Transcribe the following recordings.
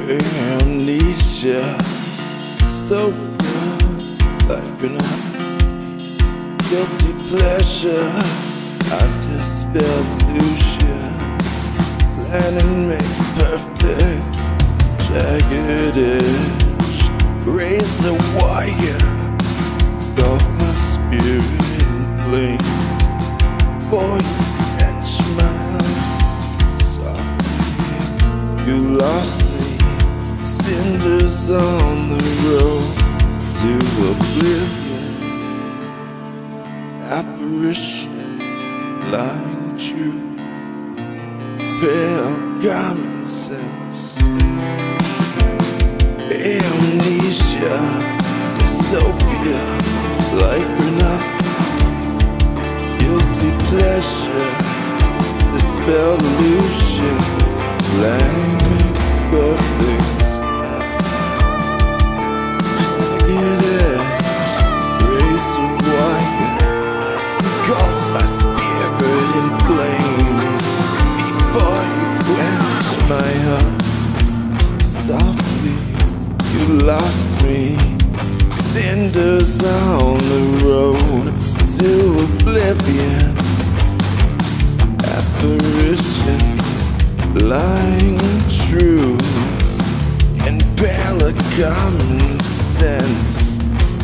amnesia, dystopia, like an guilty pleasure. I dispel illusion. Planning makes perfect. Jagged edge, razor wire, of my spirit in flames. For you quench my heart softly. You lost me, cinders on the road to oblivion. Apparition, lying truth, pale common sense. Amnesia, dystopia, like an guilty pleasure, dispel illusion. Planning makes perfect. Jagged edge, razor wire, engulf my spirit in flames. Before you quench my heart softly, you lost me, cinders on the road to oblivion. Apparitions, lying truths, and pale common sense.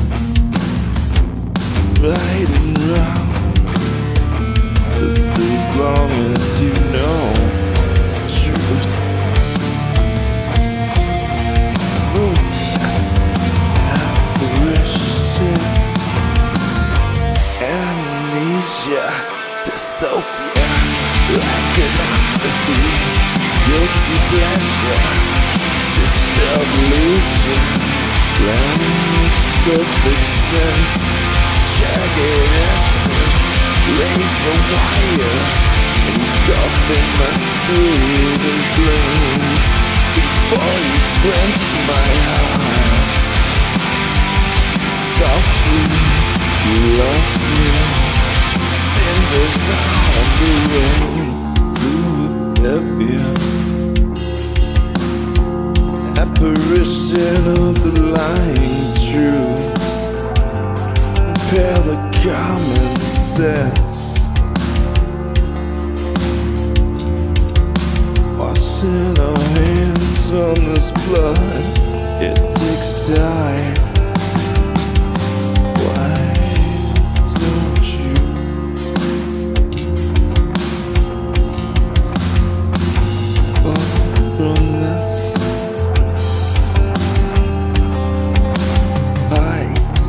Right and wrong, just as long as you know truth. Oh yes, apparition, amnesia, dystopia, like an apathy, guilty pleasure, dispel illusion. Planning makes perfect sense. Jagged edges, razor wire, engulfing my spirit in flames. Before you quench my heart softly, you lost me, cinders on the road to oblivion. Apparition of the lying truths, compare the common sense. Washing our hands from this blood, it takes time. Why don't you fall from this fight?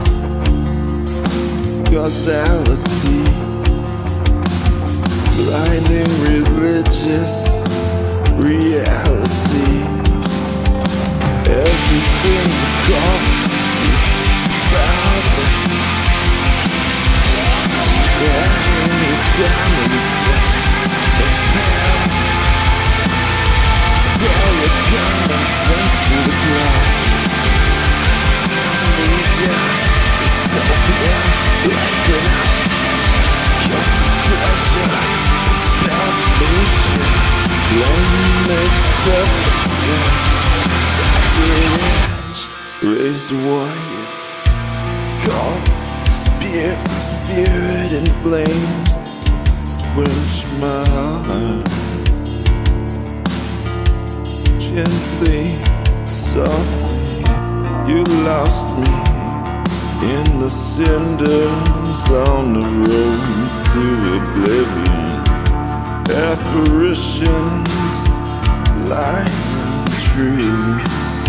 Causality, blinding religious reality. Everything's a call about it. Any common sense, compare your common sense to the ground. Amnesia, dystopia, like an guilty pleasure, dispel illusion. Planning makes perfect sense. Jagged edge, razor wire, call spirit in flames. Quench my heart gently, softly. You lost me in the cinders on the road to oblivion. Apparitions, lying truths,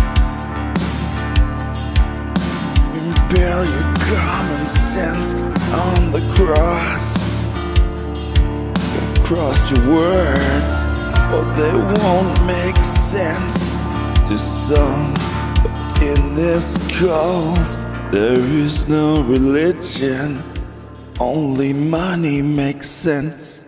impale your common sense on the cross. Cross your words, or they won't make sense to some. In this cult, there is no religion, only money makes sense.